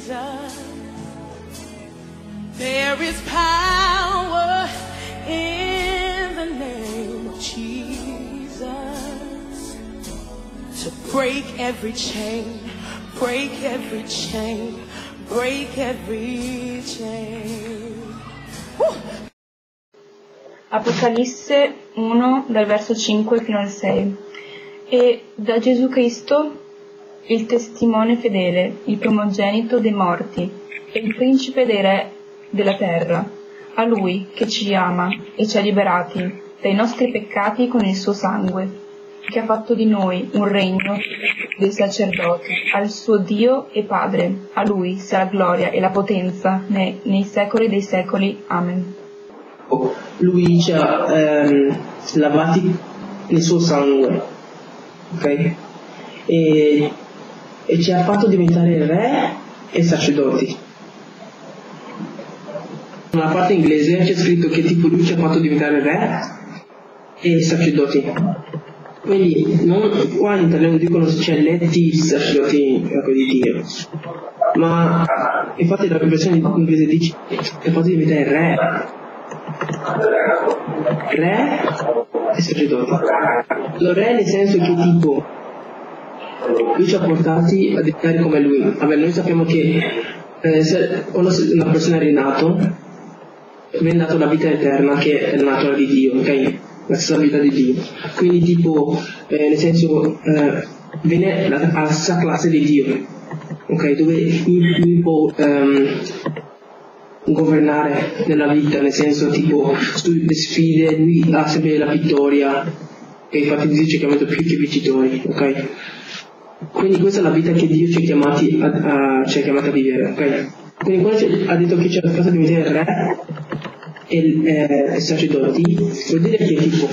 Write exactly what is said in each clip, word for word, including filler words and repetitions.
There is power in the name of Jesus to break every chain, break every chain, break every chain. Woo! Apocalisse uno dal verso cinque fino al sei. E da Gesù Cristo, il testimone fedele, il primogenito dei morti e il principe dei re della terra, a Lui che ci ama e ci ha liberati dai nostri peccati con il suo sangue, che ha fatto di noi un regno dei sacerdoti, al suo Dio e Padre. A Lui sia la gloria e la potenza nei, nei secoli dei secoli. Amen. Lui ci ha ehm, lavati nel suo sangue, ok? E, e ci ha fatto diventare re e sacerdoti. Nella parte inglese c'è scritto che tipo lui ci ha fatto diventare re e sacerdoti. Quindi non, qua in italiano dicono se c'è eletti sacerdoti di Dio, ma infatti la versione inglese dice che ha fatto diventare re. Re e sacerdoti. Lo re nel senso che tipo lui ci ha portati a diventare come lui. Vabbè, noi sappiamo che eh, se quando una persona è rinato viene dato la vita eterna che è la natura di Dio, ok? La stessa vita di Dio. Quindi tipo eh, nel senso eh, viene alla stessa classe di Dio, ok? Dove lui, lui può ehm, governare nella vita, nel senso tipo sulle sfide lui ha sempre la vittoria, e infatti Dio ci ha chiamato più che vincitori, ok? Quindi questa è la vita che Dio ci ha chiamati a, a, ci ha chiamati a vivere, ok? Quindi quando ha detto che ci ha fatto diventare re e eh, sacerdoti, vuol dire che tipo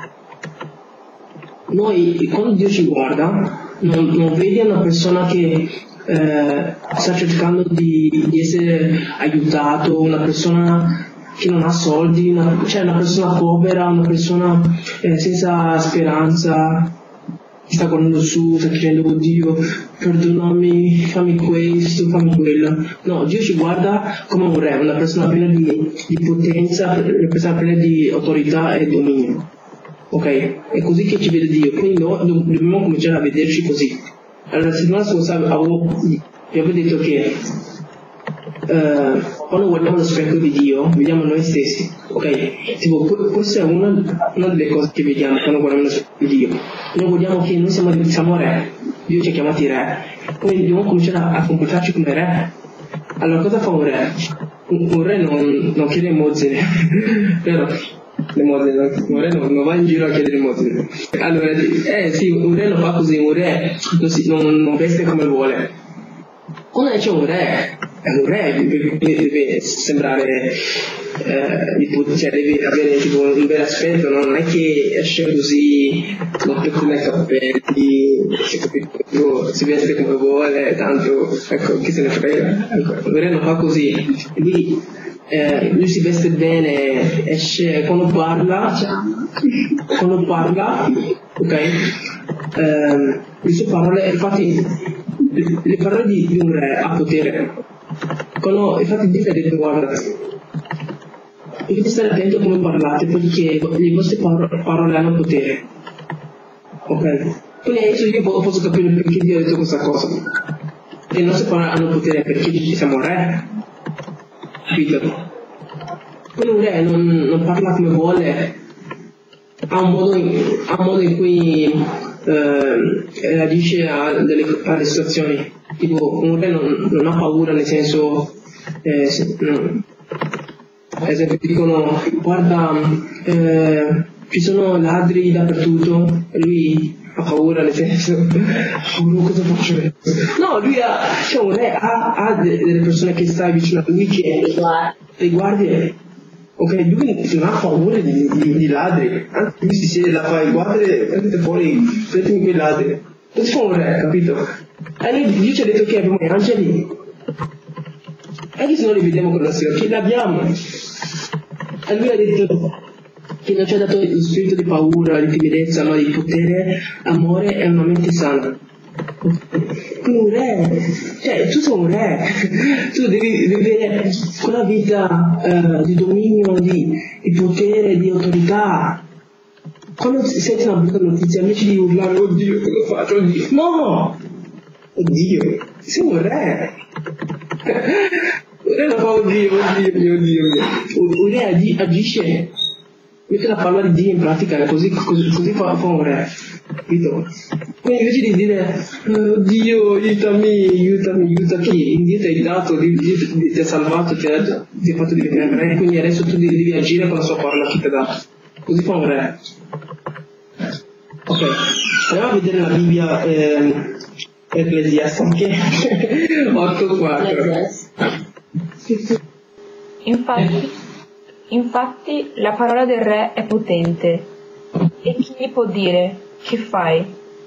noi quando Dio ci guarda non, non vede una persona che eh, sta cercando di, di essere aiutato, una persona che non ha soldi, una, cioè una persona povera, una persona eh, senza speranza, che sta guardando su, sta chiedendo oh Dio perdonami, fammi questo, fammi quello. No, Dio ci guarda come un re, una persona piena di, di potenza, una persona piena di autorità e dominio, ok? È così che ci vede Dio, quindi noi dobbiamo cominciare a vederci così. Allora la settimana scorsa avevo, vi avevo detto che Uh, quando guardiamo lo specchio di Dio vediamo noi stessi, ok? Tipo, può essere una, una delle cose che vediamo quando guardiamo lo specchio di Dio. Noi guardiamo che noi siamo, siamo re, Dio ci ha chiamati re, quindi dobbiamo cominciare a, a comportarci come re. Allora cosa fa un re? Un, un re non, non chiede emozine, vero? L'emozine, un re non, non va in giro a chiedere emozine. Allora, eh sì, un re non fa così, un re non, si, non, non veste come vuole. Quando c'è un re, è un re, deve, deve sembrare, eh, cioè deve avere tipo un bel aspetto, no? Non è che esce così, non pettina i capelli, si, capito, si veste come vuole, tanto, ecco, chi se ne frega. Ecco, un re non fa così, lui, eh, lui si veste bene, esce, quando parla, quando parla, ok, eh, le sue parole, infatti, le parole di, di un re ha potere. Quando, infatti Dio ha detto guarda, dovete stare attento a come parlate perché le vostre parole, parole hanno potere, ok? Quindi adesso io posso capire perché Dio ha detto questa cosa. Le nostre parole hanno potere perché siamo re, capito? Quindi un re non, non parla come vuole, ha un modo in, ha un modo in cui Uh, reagisce a delle, alle situazioni, tipo un re non, non ha paura, nel senso eh, se, no. Ad esempio dicono guarda eh, ci sono ladri dappertutto e lui ha paura, nel senso oh, cosa faccio adesso? No, lui ha, cioè un re ha, ha delle persone che sta vicino a lui che le guardie. Ok, lui non ha paura di, di, di ladri, anzi lui si siede là, fa guarda, prendete fuori, prendetemi quei ladri. Non si fa un re, capito? E noi, Dio ci ha detto che abbiamo gli angeli, anche se non li vediamo con i nostri occhi, li abbiamo. E lui ha detto che non ci ha dato lo spirito di paura, di timidezza, ma di potere, amore e una mente sana. Un re, cioè tu sei un re, tu devi vivere quella vita eh, di dominio, di, di potere, di autorità. Quando senti una brutta notizia, invece di urlare, oddio, cosa faccio? Oddio. No! Oddio, sei un re. Un re non fa oddio, oddio, oddio, oddio. Un re agi- agisce, mette la parola di Dio in pratica, così, così, così fa, fa un re. Capito? Quindi invece di dire oh, Dio aiutami, aiutami, aiuta chi? Dio ti ha aiutato, Dio, Dio ti ha salvato, ti ha, ti ha fatto diventare re, quindi adesso tu devi, devi agire con la sua parola che ti dà. Così fa un re. Ok, andiamo a vedere la Bibbia eh, Ecclesiastiche otto quattro. Infatti, infatti la parola del re è potente, e chi gli può dire, che fai?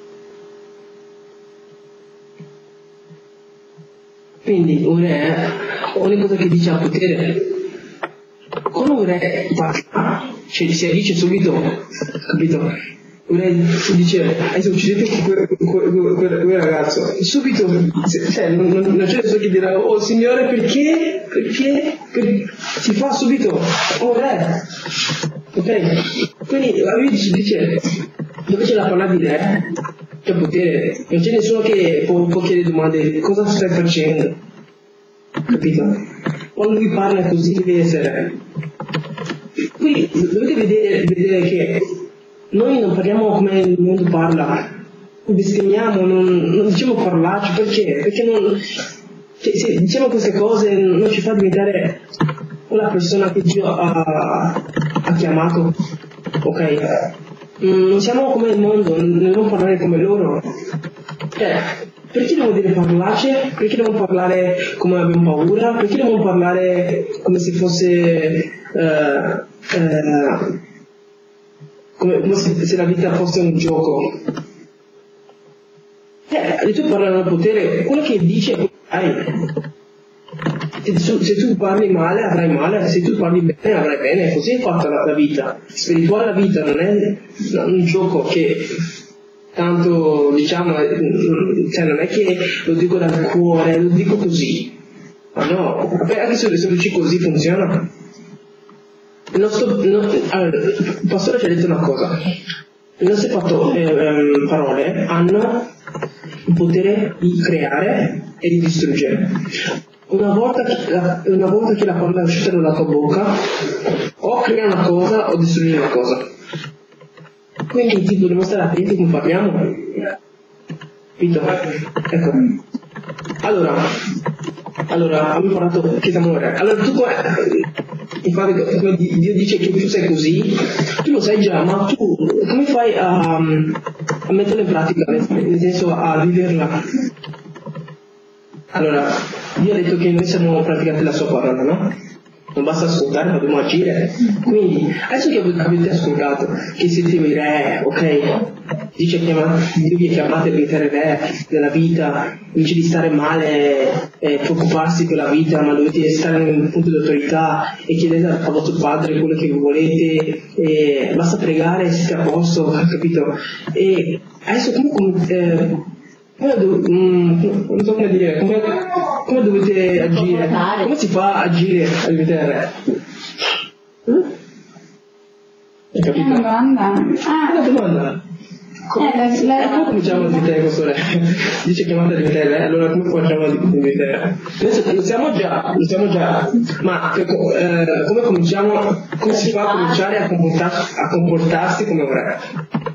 Quindi un re, ogni cosa che dice ha potere. Quando un re parla, cioè si dice subito, capito? Un re dice, hai uccidete quel, quel, quel, quel ragazzo, subito, cioè, non, non, non c'è nessuno che dirà, oh signore perché? Perché? perché? Si fa subito, oh re, ok? Quindi la Bibbia dice, dove c'è la parola di re, c'è potere, non c'è nessuno che può, può chiedere domande, cosa stai facendo? Capito? Quando lui parla così deve essere. Qui dovete vedere, vedere che noi non parliamo come il mondo parla, bestemmiamo, non, non diciamo parlarci, perché? Perché non, cioè, se diciamo queste cose non ci fa diventare una persona che Dio ha, ha chiamato, ok? Non siamo come il mondo, non dobbiamo parlare come loro. Cioè, perché dobbiamo dire parlarci? Perché dobbiamo parlare come abbiamo paura? Perché dobbiamo parlare come se fosse eh, eh, come, come se, se la vita fosse un gioco? Eh, le tue parole hanno potere, quello che dice hai. Se tu, se tu parli male avrai male, se tu parli bene avrai bene, così è fatta la, la vita. Spirituale la vita non è un gioco che tanto diciamo, cioè non è che lo dico dal cuore, lo dico così. Ma no, anche se lo dici così funziona. Il nostro, no, allora, il pastore ci ha detto una cosa. Le nostre fatto, eh, eh, parole hanno il potere di creare e di distruggere. Una volta, che, una volta che la parola è uscita dalla tua bocca, o crea una cosa o distrugge una cosa. Quindi ti dobbiamo stare attenti come parliamo. Capito? Ecco. Allora, allora abbiamo parlato che siamo re. Allora tu infatti come Dio dice che tu sei così, tu lo sai già, ma tu come fai a, a metterla in pratica, nel senso a viverla? Allora, Dio ha detto che noi siamo praticati la sua parola, no? Non basta ascoltare, ma dobbiamo agire. Quindi, adesso che avete ascoltato, che siete i re, ok? Dice che Dio vi ha chiamato a diventare re della vita, invece di stare male e preoccuparsi per la vita, ma dovete stare in un punto di autorità e chiedete a vostro padre quello che volete, e basta pregare e siete a posto, capito? E adesso come... Eh, Come do, mm, non so come dire, come, come dovete agire? Come si fa a agire a diventare re? Mm? Hai capito? È una domanda. Ah, una domanda. Eh, la, la, come cominciamo a diventare questo re? Dice chiamata a diventare re, allora come facciamo a diventare re? Adesso lo siamo già, lo siamo già, ma eh, come cominciamo, come si fa a cominciare a, comportarsi, a comportarsi come un re?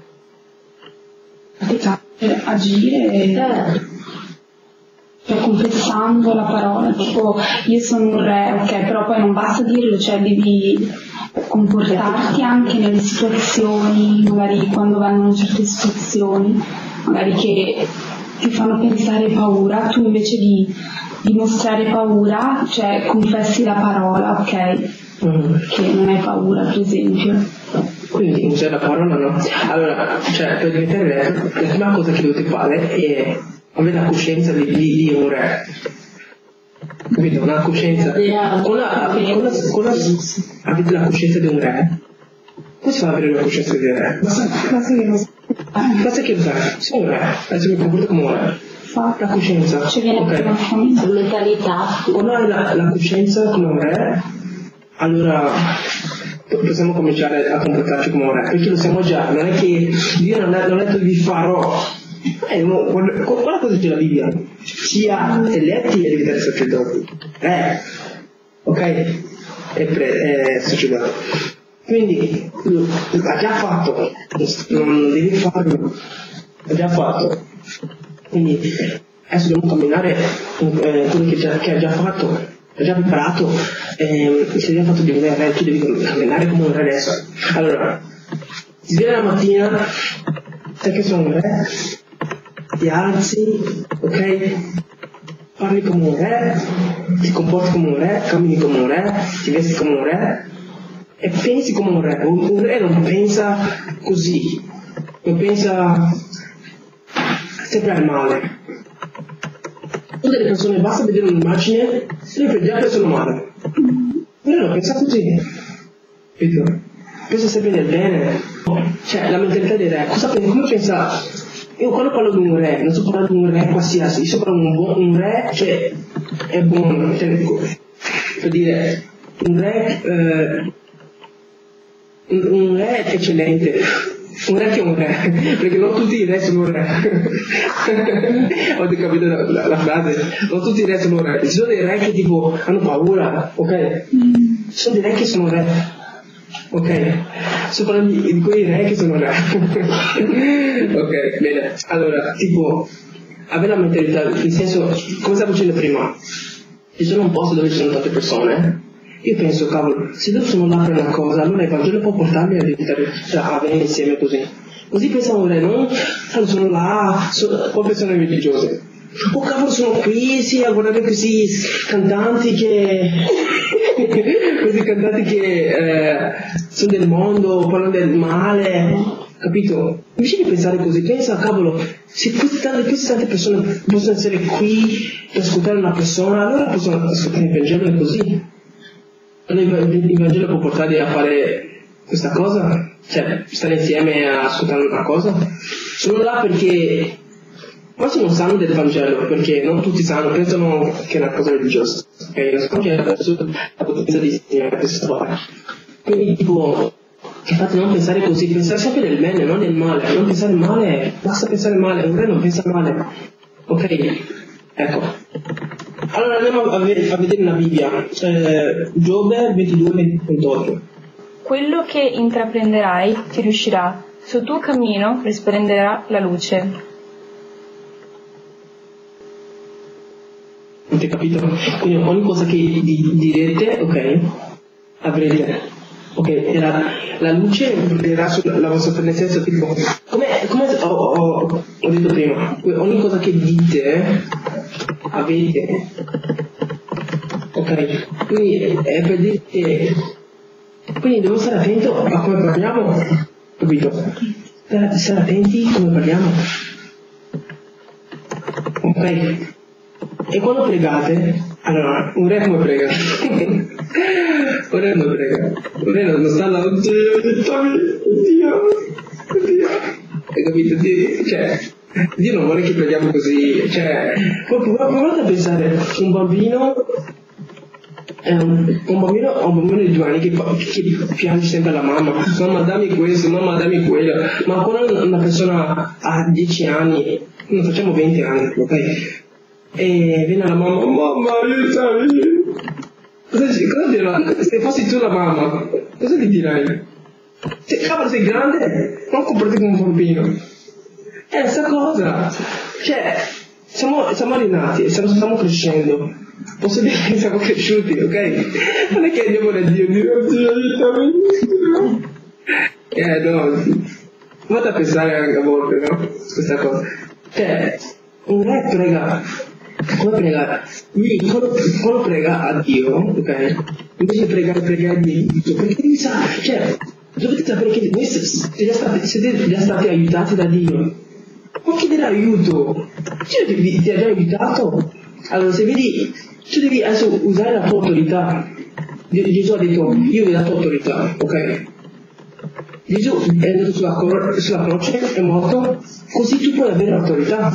agire, cioè confessando la parola, tipo io sono un re, ok, però poi non basta dirlo, cioè devi comportarti anche nelle situazioni, magari quando vengono certe situazioni, magari che ti fanno pensare paura, tu invece di, di mostrare paura, cioè confessi la parola, ok, mm. che non hai paura, per esempio. Quindi c'è la parola, no? Allora, cioè, per diventare re, la prima cosa che dovete fare è avere la coscienza di, di, di un re. Capito? Una coscienza. Con la, con la, con la, avete la coscienza di un re. Come si fa ad avere la coscienza di un re? Basta che lo sai, sei un re, adesso mi comporto come un re. La coscienza. Ci viene Ok. la mentalità. Quando hai la, la coscienza come un re, allora po- possiamo cominciare a comportarci come un re, perché lo siamo già, non è che Dio non ha non ha detto vi farò. Eh, no, guarda, guarda cosa dice la Bibbia, sia eletti e diventare sacerdoti. Eh, ok? E pre- eh, sacerdoti. Quindi lo- l'ha già fatto, non devi farlo, l'ha già fatto. Quindi adesso dobbiamo camminare in eh, quello che, già, che ha già fatto, ha già preparato, eh, si è già fatto diventare re, tu devi camminare come un re adesso. Allora, ti svegli la mattina, sai che sono un re, ti alzi, ok? Parli come un re, ti comporti come un re, cammini come un re, ti vesti come un re e pensi come un re. Un, un re non pensa così, non pensa sempre al male. Tutte le persone basta vedere un'immagine e già pensano male. Però non pensa così. Capito? Pensa sempre nel bene. Cioè la mentalità dei re, cosa pensa? Come pensa? Io quando parlo di un re, non sto parlando di un re qualsiasi, io sto parlando di un, buon, un re, cioè è buono, cioè, per dire, un re, eh, un, un re eccellente. Un re che è un re, perché non tutti i re sono re. Ho capito la, la, la frase, non tutti i re sono re. Ci sono dei re che tipo hanno paura, ok? Ci sono dei re che sono re, ok? Sto parlando di, di quei re che sono re. Ok, bene. Allora, tipo, avere la mentalità, nel senso, come stavo dicendo prima, ci sono un posto dove ci sono tante persone. Io penso, cavolo, se loro sono là per una cosa, allora il Vangelo può portarmi a diventare, cioè, a venire insieme così. Così pensano lei, non quando sono là, sono, poi persone religiose. Oh cavolo, sono qui, sì, a guardare questi cantanti che... questi cantanti che eh, sono del mondo, parlano del male, capito? Invece di pensare così, pensa, cavolo, se queste tante, queste tante persone possono essere qui per ascoltare una persona, allora possono ascoltare il Vangelo e così. Allora il Vangelo può portarli a fare questa cosa? Cioè, stare insieme a ascoltare una cosa? Sono là perché forse non sanno del Vangelo, perché non tutti sanno, pensano che è una cosa religiosa. Ok, non sanno che è la potenza di insegnare questa storia. Quindi tipo, infatti non pensare così, pensare sempre nel bene, non nel male. Non pensare male, basta pensare male, un re non pensa male. Ok? Ecco. Allora andiamo a, ve- a vedere la Bibbia, eh, Giobbe ventidue ventotto. Quello che intraprenderai ti riuscirà, sul tuo cammino risplenderà la luce. Avete capito? Quindi ogni cosa che di- direte, ok, avrete, ok, e la, la luce brillerà sulla vostra, nel senso tipo, come, come ho, ho, ho detto prima, ogni cosa che dite, avete, ok, quindi è per dire che, quindi devo stare attento a come parliamo, capito? Stare, stare attenti a come parliamo, ok? E quando pregate, allora, un re come prega? Un re come prega? Un re non sta là, Dio, aiutami, Dio, Dio. Hai capito? Dio, cioè, Dio non vuole che preghiamo così, cioè, provate a pensare, un bambino, è un, un bambino, un bambino di due anni che, che piange sempre alla mamma, mamma dammi questo, mamma dammi quello, ma quando una persona ha dieci anni, non facciamo venti anni, ok? E viene la mamma, mamma aiutami, cosa, cosa dirà? Se fossi tu la mamma, cosa gli dirai? Se cavolo sei grande, non comporti come un bambino. È la stessa cosa, cioè siamo, siamo rinati, stiamo, stiamo crescendo, posso dire che siamo cresciuti, ok? Non è che andiamo da Dio, Dio, Dio aiutami, eh no, vado a pensare anche a volte, no? Questa cosa, cioè un re prega, come prega? Lui quando, quando prega a Dio, ok? Invece di pregare, pregare di Dio, perché devi sapere, cioè, dovete sapere che voi siete già stati, siete già stati aiutati da Dio. Ma chiedere aiuto? Cioè, ti, ti ha già aiutato? Allora, se vedi, tu devi adesso usare la tua autorità. Gesù ha detto, io vi ho dato autorità, ok? Gesù è andato sulla, cor- sulla croce, è morto, così tu puoi avere l'autorità.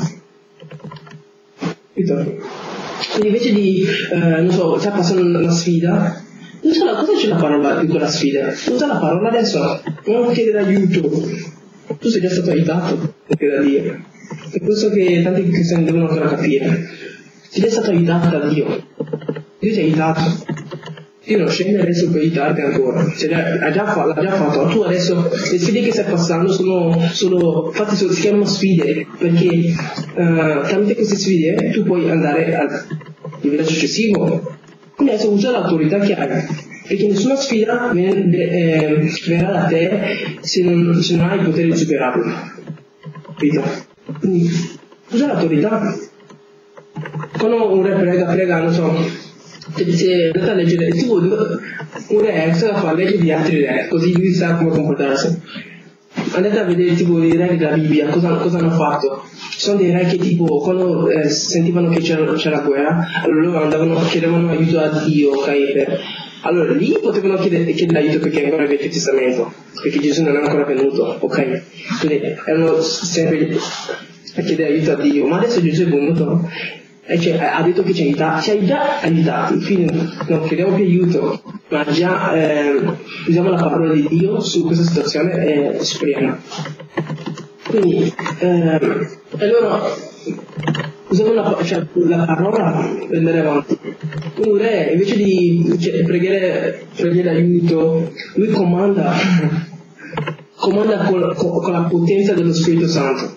Quindi invece di, eh, non so, stai passando una sfida, usa la, cosa c'è la parola di quella sfida? Usa la parola adesso, non chiedere aiuto. Tu sei già stato aiutato, perché da Dio. È questo che tanti cristiani devono ancora capire. Sei già stato aiutato da Dio. Dio ti ha aiutato. Dio non scende adesso per aiutarti ancora. Cioè, ha già fatto, l'ha già fatto. Tu adesso, le sfide che stai passando sono, sono infatti sono, si chiamano sfide, perché uh, tramite queste sfide tu puoi andare al livello successivo. Quindi adesso usa l'autorità che hai, perché nessuna sfida viene, eh, verrà da te se non, se non hai il potere di superarla. Capito? Quindi usa l'autorità. Quando un re prega, prega, non so, se andate a leggere, tipo, un re cosa fa? Legge di altri re, così lui sa come comportarsi. Andate a vedere tipo i re della Bibbia, cosa, cosa hanno fatto. Ci sono dei re che tipo quando eh, sentivano che c'era, c'era guerra, allora loro andavano, chiedevano aiuto a Dio, ok? Per... Allora lì potevano chiedere, chiedere aiuto perché ancora il Vecchio Testamento, perché Gesù non è ancora venuto, ok? Quindi erano sempre a chiedere aiuto a Dio, ma adesso Gesù è venuto e cioè, ha detto che ci, aiuta, ci ha già aiutato, quindi non chiediamo più aiuto, ma già eh, usiamo la parola di Dio su questa situazione e superiamo. Quindi, eh, allora, usiamo la, cioè, la parola per andare avanti. Un re, invece di cioè, pregare, pregare aiuto, lui comanda, comanda con, con la potenza dello Spirito Santo.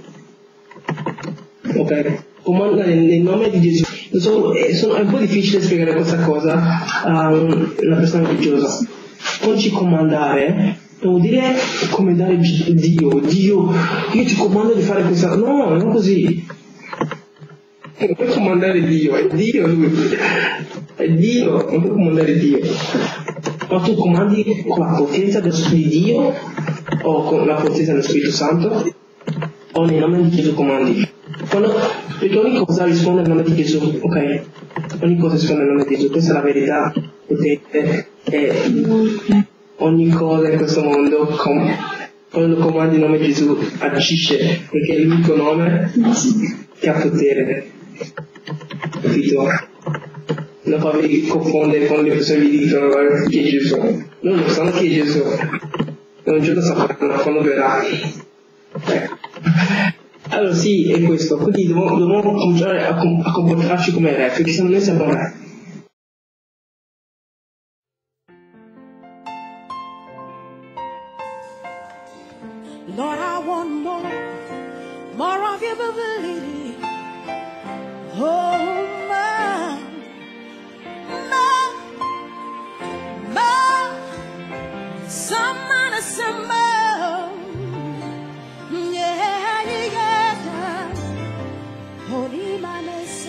Ok? Comanda nel, nel nome di Gesù. So, è, sono, è un po' difficile spiegare questa cosa a una persona religiosa. Oggi comandare vuol dire comandare Dio. Dio, io ti comando di fare questa. No, non così. Non puoi comandare Dio, è Dio lui. È Dio, non puoi comandare Dio. Ma tu comandi con la potenza dello Spirito di Dio o con la potenza dello Spirito Santo o nel nome di Gesù comandi. Quando, perché ogni cosa risponde al nome di Gesù, ok? Ogni cosa risponde al nome di Gesù, questa è la verità potente e ogni cosa in questo mondo com- quando comandi il nome di Gesù agisce, perché è l'unico nome che ha potere, capito? Non farvi confondere quando le persone vi dicono chi è Gesù, loro non sanno chi è Gesù, e un giorno sapranno quando verrà. Eh. Allora sì, è questo, quindi dobbiamo, dobbiamo cominciare a, com- a comportarci come re, perché se noi siamo re. Lord, I want more, more of your ability. Oh, my, my, my, some assemble. Yeah, yeah, yeah. Holy man is